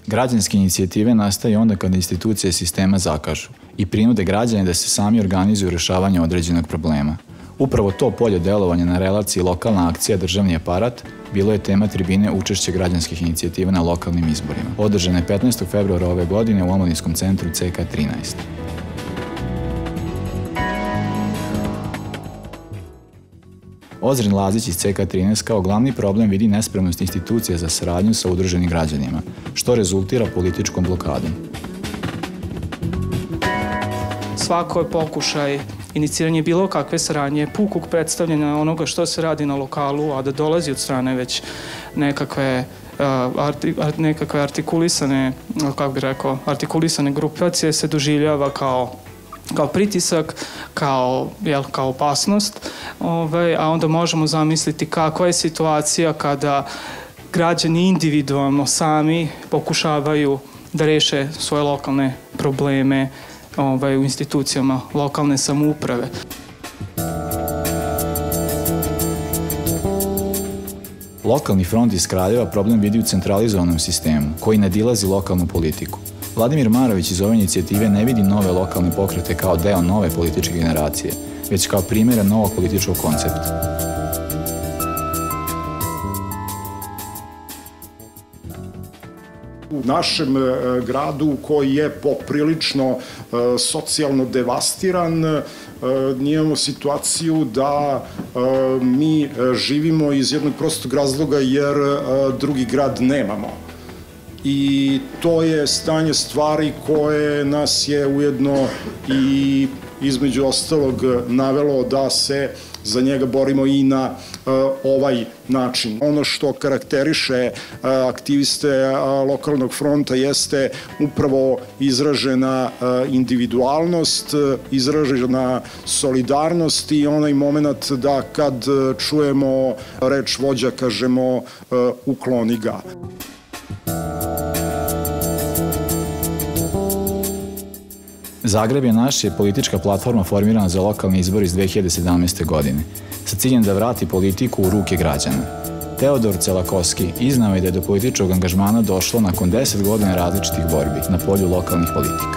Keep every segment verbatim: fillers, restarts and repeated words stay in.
Građanske inicijative nastaju onda kada institucije sistema zakažu i prinude građane da se sami organizuju u rešavanju određenog problema. Upravo to polje delovanja na relaciji lokalna akcija državni aparat bilo je tema tribine učešće građanskih inicijativa na lokalnim izborima, održane petnaestog februara ove godine u Omladinskom centru C K trinaest. Ozren Lazić iz C K trinaest kao glavni problem vidi nespremnost institucija za saradnju sa udruženim građanima, što rezultira političkom blokadom. Svako je pokušaj iniciranje bilo kakve saradnje, pukog predstavljanja onoga što se radi na lokalu, a da dolazi od strane već nekakve, uh, nekakve artikulisane, kako bih rekao, artikulisane grupacije se doživljava kao kao pritisak, kao, jel, kao opasnost, ovaj, a onda možemo zamisliti kakva je situacija kada građani individualno sami pokušavaju da reše svoje lokalne probleme ovaj, u institucijama lokalne samouprave. Lokalni front iz Kraljeva problem vidi u centralizovanom sistemu, koji nadilazi lokalnu politiku. Vladimir Marović iz ove inicijative ne vidi nove lokalne pokrete kao deo nove političke generacije, već kao primjera novog političkog koncepta. U našem gradu koji je poprilično socijalno devastiran, imamo situaciju da mi živimo iz jednog prostog razloga jer drugi grad nemamo. I to je stanje stvari koje nas je ujedno i između ostalog navelo da se za njega borimo i na uh, ovaj način. Ono što karakteriše uh, aktiviste uh, lokalnog fronta jeste upravo izražena uh, individualnost, uh, izražena solidarnost i onaj moment da kad uh, čujemo reč vođa kažemo uh, ukloni ga. Zagreb je naš je politička platforma formirana za lokalni izbor iz dve hiljade sedamnaeste. godine, sa ciljem da vrati politiku u ruke građana. Teodor Celakovski iznao je da je do političkog angažmana došlo nakon deset godina različitih borbi na polju lokalnih politika.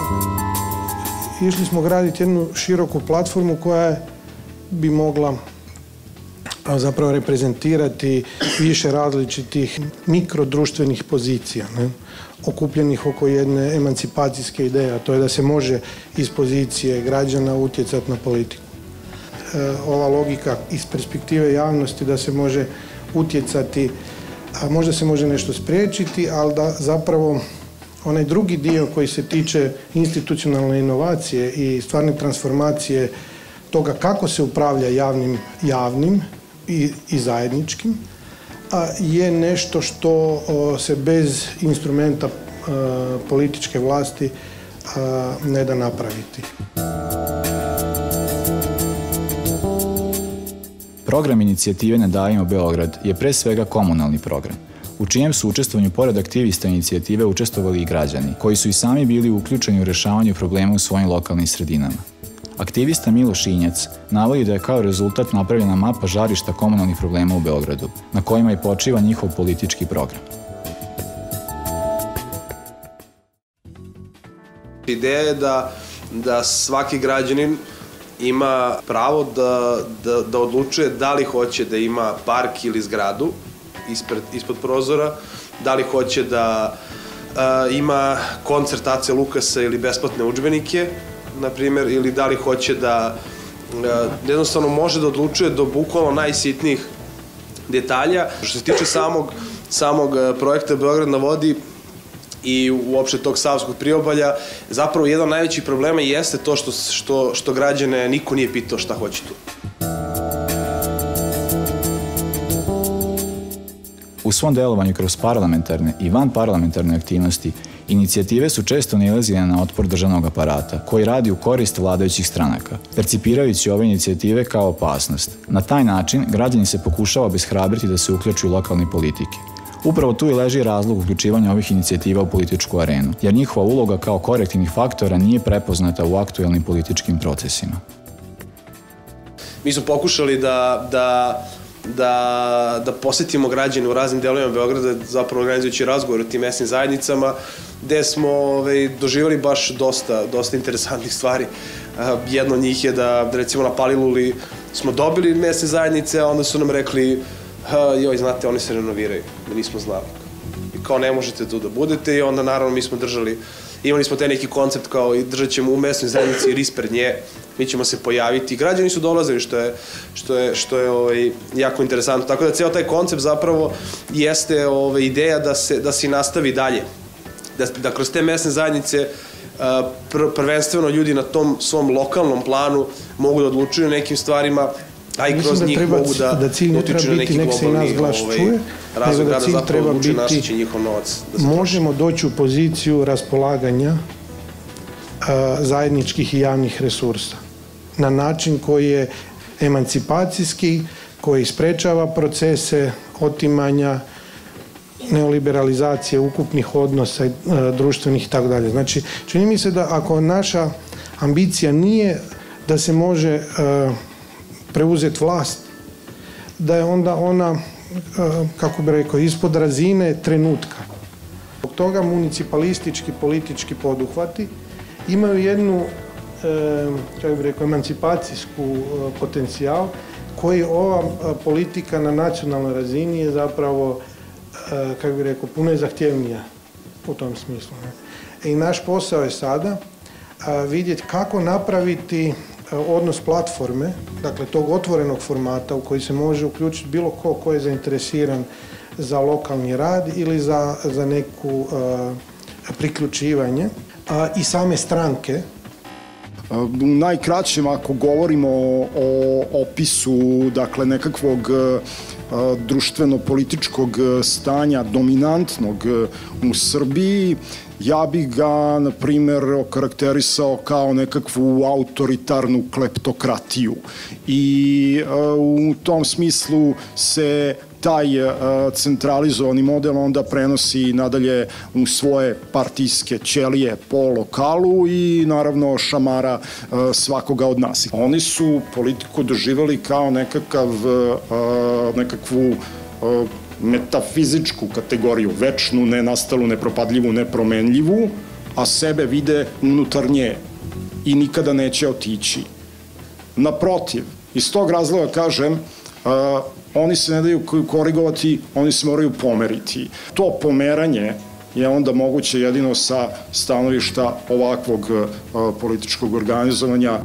Išli smo graditi jednu široku platformu koja bi mogla zapravo reprezentirati više različitih mikrodruštvenih pozicija, ne? Okupljenih oko jedne emancipacijske ideje, a to je da se može iz pozicije građana utjecati na politiku. E, ova logika iz perspektive javnosti da se može utjecati, a možda se može nešto spriječiti, ali da zapravo onaj drugi dio koji se tiče institucionalne inovacije i stvarne transformacije toga kako se upravlja javnim, javnim i, i zajedničkim, a je nešto što o, se bez instrumenta a, političke vlasti a, ne da napraviti. Program inicijative Ne davimo Beograd je pre svega komunalni program, u čijem su učestvovanju pored aktivista inicijative učestvovali i građani, koji su i sami bili uključeni u rešavanju problema u svojim lokalnim sredinama. Aktivista Miloš Injac navodi da je kao rezultat napravljena mapa žarišta komunalnih problema u Beogradu, na kojima i počiva njihov politički program. Ideja je da, da svaki građanin ima pravo da, da, da odlučuje da li hoće da ima park ili zgradu ispred, ispod prozora, da li hoće da a, ima koncert Ace Lukasa ili besplatne udžbenike, na primjer, ili da li hoće da a, jednostavno može da odlučuje do bukvalno najsitnijih detalja. Što se tiče samog, samog projekta Beograd na vodi i uopšte tog savskog priobalja, zapravo jedan od najvećih problema jeste to što, što, što građane niko nije pitao šta hoće tu. U svom delovanju kroz parlamentarne i vanparlamentarne aktivnosti, inicijative su često nailazile na otpor državnog aparata, koji radi u korist vladajućih stranaka, percipirajući ove inicijative kao opasnost. Na taj način, građani se pokušava obeshrabriti da se uključuju u lokalne politike. Upravo tu i leži razlog uključivanja ovih inicijativa u političku arenu, jer njihova uloga kao korektivnih faktora nije prepoznata u aktuelnim političkim procesima. Mi smo pokušali da, da da, da posetimo građane u raznim delovima Beograda, zapravo organizujući razgovor o tim mesnim zajednicama, gde smo ovaj, doživjeli baš dosta, dosta interesantnih stvari. Jedno od njih je da, recimo, na Paliluli smo dobili mesne zajednice, a onda su nam rekli, joj, znate, oni se renoviraju, mi nismo znali. I kao, ne možete tu da budete, i onda, naravno, mi smo držali, imali smo taj neki koncept kao i držat ćemo u mesnoj zajednici ris pred nje, mi ćemo se pojaviti. Građani su dolazili, što je, što je, što je ovaj, jako interesantno. Tako da cijel taj koncept zapravo jeste ovaj, ideja da se, da se nastavi dalje. Da, da kroz te mesne zajednice pr prvenstveno ljudi na tom svom lokalnom planu mogu da odlučuju nekim stvarima, a i kroz njih mogu da, da cilj ne treba biti nek se i nas glas čuje, nego da cilj treba biti njihov novac. Možemo doći u poziciju raspolaganja zajedničkih i javnih resursa na način koji je emancipacijski, koji sprečava procese otimanja, neoliberalizacije ukupnih odnosa društvenih i tako dalje. Znači, čini mi se da ako naša ambicija nije da se može preuzeti vlast, da je onda ona, kako bi rekao, ispod razine trenutka. Zbog toga municipalistički, politički poduhvati imaju jednu, kako bi rekao, emancipacijsku potencijal koji ova politika na nacionalnoj razini je zapravo, kako bi rekao, puno je zahtjevnija u tom smislu. I naš posao je sada vidjeti kako napraviti odnos platforme, dakle tog otvorenog formata u koji se može uključiti bilo ko ko je zainteresiran za lokalni rad ili za, za neku priključivanje i same stranke. U najkraćem, ako govorimo o opisu, dakle, nekakvog društveno-političkog stanja dominantnog u Srbiji, ja bih ga, na primjer, okarakterisao kao nekakvu autoritarnu kleptokratiju. I u tom smislu se taj centralizovani model onda prenosi nadalje u svoje partijske ćelije po lokalu i naravno šamara svakoga od nas. Oni su politiku doživjeli kao nekakav, nekakvu metafizičku kategoriju, večnu, nenastalu, nepropadljivu, nepromenljivu, a sebe vide unutar nje i nikada neće otići. Naprotiv, iz tog razloga kažem, oni se ne daju korigovati, oni se moraju pomeriti. To pomeranje je onda moguće jedino sa stanovišta ovakvog političkog organizovanja.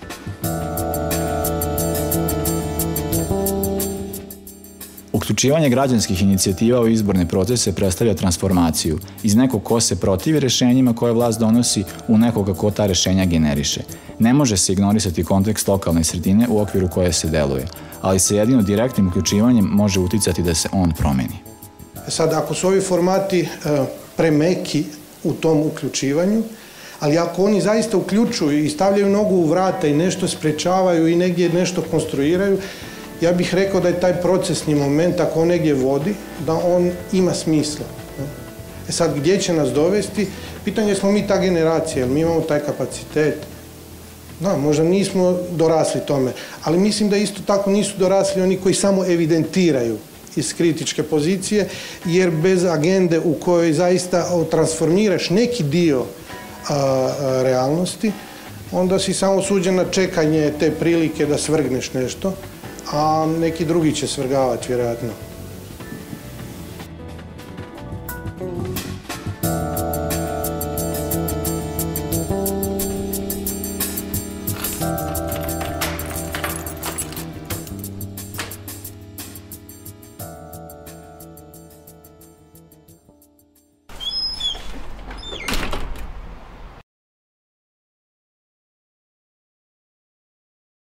Uključivanje građanskih inicijativa u izborne procese predstavlja transformaciju iz nekog ko se protivi rešenjima koje vlast donosi u nekoga ko ta rešenja generiše. Ne može se ignorisati kontekst lokalne sredine u okviru koje se deluje, ali se jedino direktnim uključivanjem može uticati da se on promeni. Sad, ako su ovi formati premeki u tom uključivanju, ali ako oni zaista uključuju i stavljaju nogu u vrata i nešto sprečavaju i negdje nešto konstruiraju, ja bih rekao da je taj procesni moment, ako on negdje vodi, da on ima smisla. E sad, gdje će nas dovesti? Pitanje je, smo mi ta generacija, jer mi imamo taj kapacitet. Da, možda nismo dorasli tome, ali mislim da isto tako nisu dorasli oni koji samo evidentiraju iz kritičke pozicije, jer bez agende u kojoj zaista transformiraš neki dio realnosti, onda si samo suđen na čekanje te prilike da svrgneš nešto, a neki drugi će svrgavati, vjerojatno.